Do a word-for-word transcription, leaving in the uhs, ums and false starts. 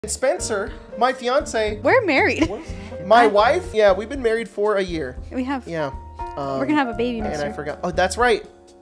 Spencer, my fiance. We're married. My wife? Yeah, we've been married for a year. We have. Yeah. Um, We're gonna have a baby next And year. I forgot. Oh, that's right.